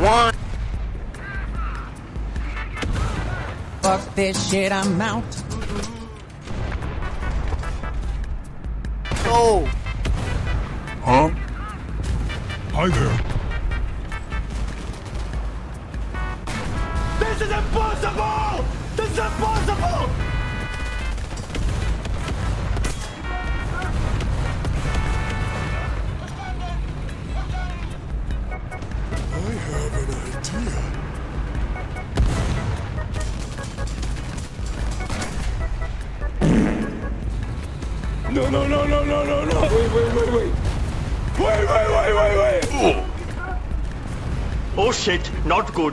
One. Fuck this shit, I'm out. Oh. Huh? Hi there. This is impossible! This is impossible! I have an idea. No, no, no, no, no, no, no! Wait. Wait! Oh shit, not good.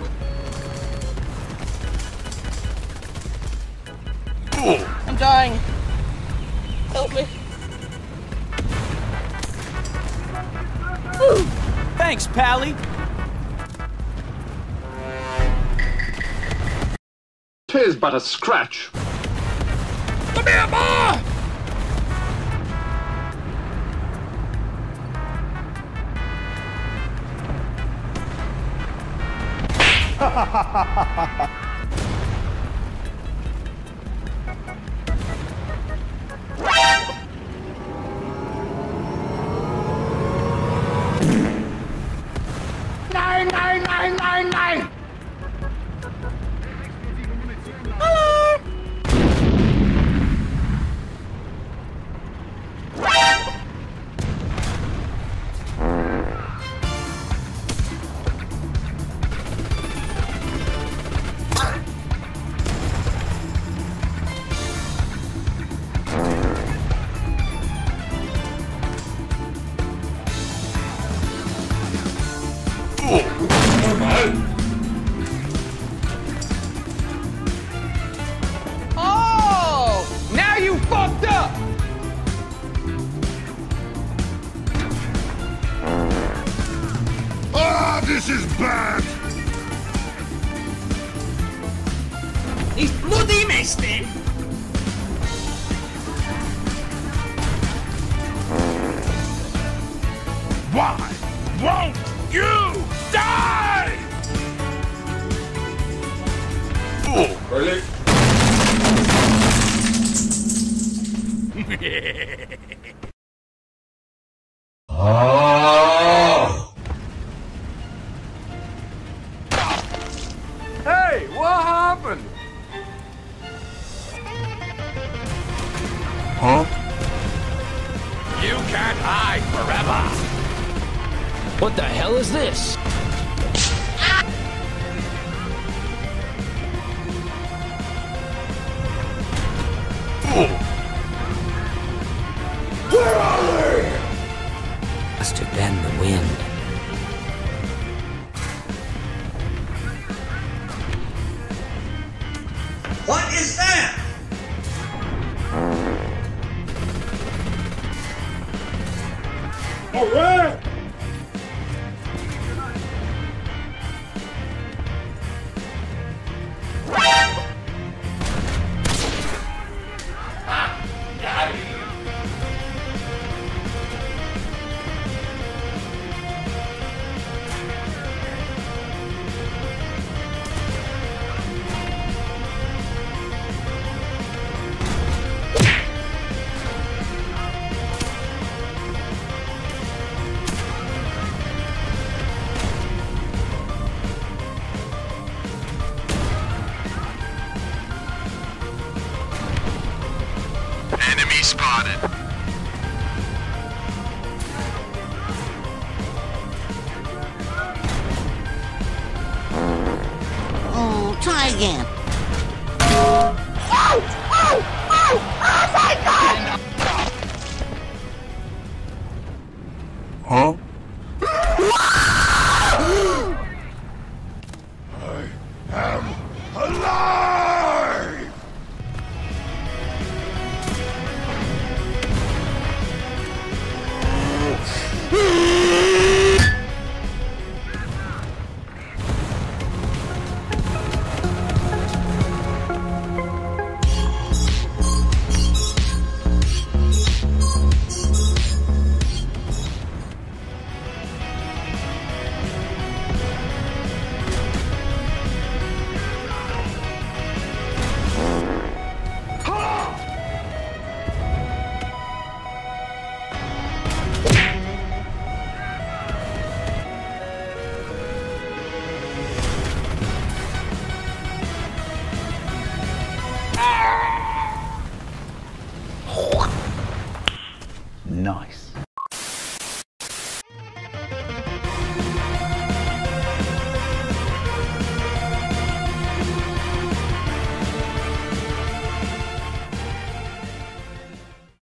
I'm dying. Help me. Thanks, Pally. "'Tis but a scratch." Come here, Ma! Nein! Oh! Now you fucked up! Ah, this is bad! Explodime, Sten! Why won't you die? Really? Hey, what happened? Huh? You can't hide forever! What the hell is this? Where are they? Must have been the wind. What is that? All right. Enemy spotted. Oh, try again. Whoa!